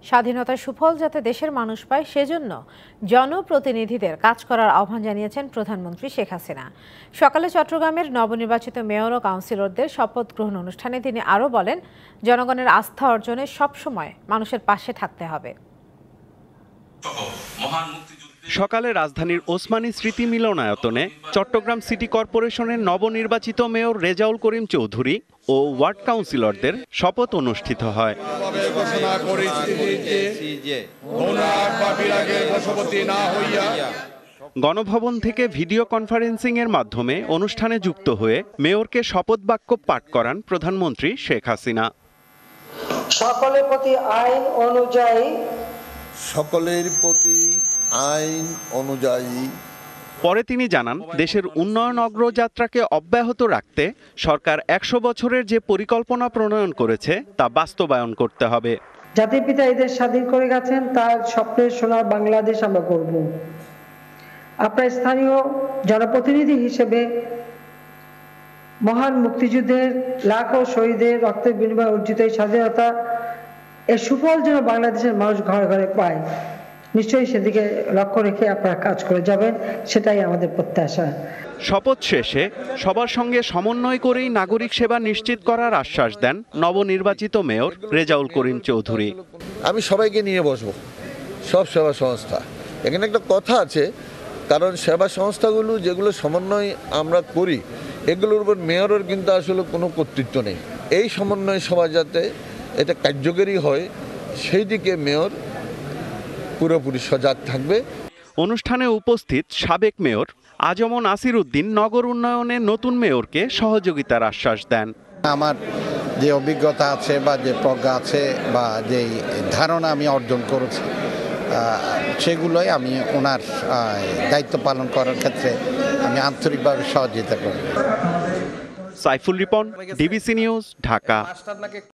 স্বাধীনতার সুফল যাতে দেশের মানুষ পায় সেজন্য জনপ্রতিনিধিদের কাজ করার আহ্বান জানিয়েছেন প্রধানমন্ত্রী শেখ হাসিনা। সকালে চট্টগ্রামের নবনির্বাচিত মেয়র ও কাউন্সিলরদের শপথ গ্রহণ অনুষ্ঠানে তিনি আরও বলেন, জনগণের আস্থা অর্জনে সবসময় মানুষের পাশে থাকতে হবে। সকালে রাজধানীর ওসমানী স্মৃতি মিলনায়তনে চট্টগ্রাম সিটি কর্পোরেশনের নবনির্বাচিত মেয়র রেজাউল করিম চৌধুরী ও ওয়ার্ড কাউন্সিলরদের শপথ অনুষ্ঠিত হয়। গণভবন থেকে ভিডিও কনফারেন্সিং এর মাধ্যমে অনুষ্ঠানে যুক্ত হয়ে মেয়রকে শপথ বাক্য পাঠ করান প্রধানমন্ত্রী শেখ হাসিনা। সকলের প্রতি আইন অনুযায়ী পরে তিনি জানান, দেশের উন্নয়ন অগ্রযাত্রাকে অব্যাহত রাখতে সরকার ১০০ বছরের যে পরিকল্পনা প্রণয়ন করেছে তা বাস্তবায়ন করতে হবে। জাতির পিতা এদের স্বাধীন করে গেছেন, তার স্বপ্নের সোনার বাংলাদেশ আমরা করব। আপনার স্থানীয় জনপ্রতিনিধি হিসেবে মহান মুক্তিযুদ্ধের লাখো শহীদের রক্তের বিনিময়ে অর্জিত এই স্বাধীনতা এর সুফল যেন বাংলাদেশের মানুষ ঘরে ঘরে পায়, নিশ্চয়ই সেদিকে লক্ষ্য রেখে আপনারা কাজ করে যাবেন, সেটাই আমাদের প্রত্যাশা। শপথ শেষে সবার সঙ্গে সমন্বয় করেই নাগরিক সেবা নিশ্চিত করার আশ্বাস দেন নবনির্বাচিত মেয়র রেজাউল করিম চৌধুরী। আমি সবাইকে নিয়ে বসবো, সব সেবা সংস্থা। এখানে একটা কথা আছে, কারণ সেবা সংস্থাগুলো যেগুলো সমন্বয় আমরা করি, এগুলোর উপর মেয়রের কিন্তু আসলে কোনো কর্তৃত্ব নেই। এই সমন্বয় সভা যাতে এটা কার্যকরী হয়, সেই দিকে মেয়র পুরোপুরি সজাগ থাকবে। অনুষ্ঠানে উপস্থিত সাবেক মেয়র আজমন আসির উদ্দিন নগর উন্নয়নে নতুন মেয়রকে সহযোগিতার আশ্বাস দেন। আমার যে অভিজ্ঞতা আছে বা যে প্রজ্ঞা আছে বা যে ধারণা আমি অর্জন করেছি, সেগুলোই আমি ওনার দায়িত্ব পালন করার ক্ষেত্রে আমি আন্তরিকভাবে সহযোগিতা করব। Saiful Ripon, DBC news, Dhaka.